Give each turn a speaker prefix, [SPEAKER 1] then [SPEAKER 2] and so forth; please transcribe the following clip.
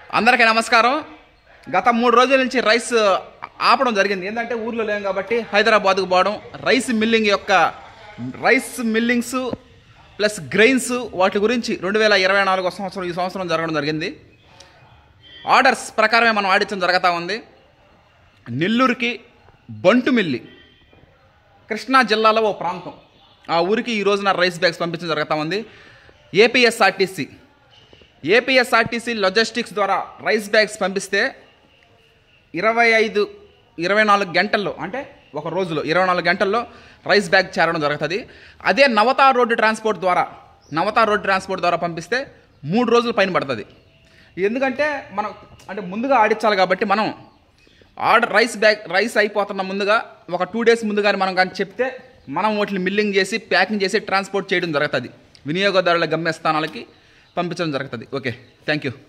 [SPEAKER 1] అందరికీ నమస్కారం. గత 3 రోజుల నుంచి రైస్ ఆపడం జరిగింది. ఏంటంటే ఊర్లో లేం కాబట్టి హైదరాబాద్కు పోవడం, రైస్ మిల్లింగ్స్ ప్లస్ గ్రెయిన్స్ వాటి గురించి 2024 సంవత్సరం ఈ సంవత్సరం జరగడం జరిగింది. ఆర్డర్స్ ప్రకారమే మనం ఆడించడం జరుగుతూ ఉంది. నెల్లూరుకి బంటుమిల్లి కృష్ణా జిల్లాలో ఓ ప్రాంతం, ఆ ఊరికి ఈ రోజున రైస్ బ్యాగ్స్ పంపించడం జరుగుతూ ఉంది. ఏపీఎస్ఆర్టీసీ లాజిస్టిక్స్ ద్వారా రైస్ బ్యాగ్స్ పంపిస్తే 24 గంటల్లో, అంటే ఒక రోజులో 24 గంటల్లో రైస్ బ్యాగ్ చేరడం జరుగుతుంది. అదే నవతార్ రోడ్డు ట్రాన్స్పోర్ట్ ద్వారా పంపిస్తే 3 రోజుల పైన పడుతుంది. ఎందుకంటే మనం ముందుగా ఆడించాలి కాబట్టి మనం రైస్ అయిపోతున్న ముందుగా ఒక 2 డేస్ ముందుగానే మనం కానీ చెప్తే మనం వాటిని మిల్లింగ్ చేసి ప్యాకింగ్ చేసి ట్రాన్స్పోర్ట్ చేయడం జరుగుతుంది. వినియోగదారుల గమ్యస్థానాలకి పంపించడం జరుగుతుంది. Okay, thank you.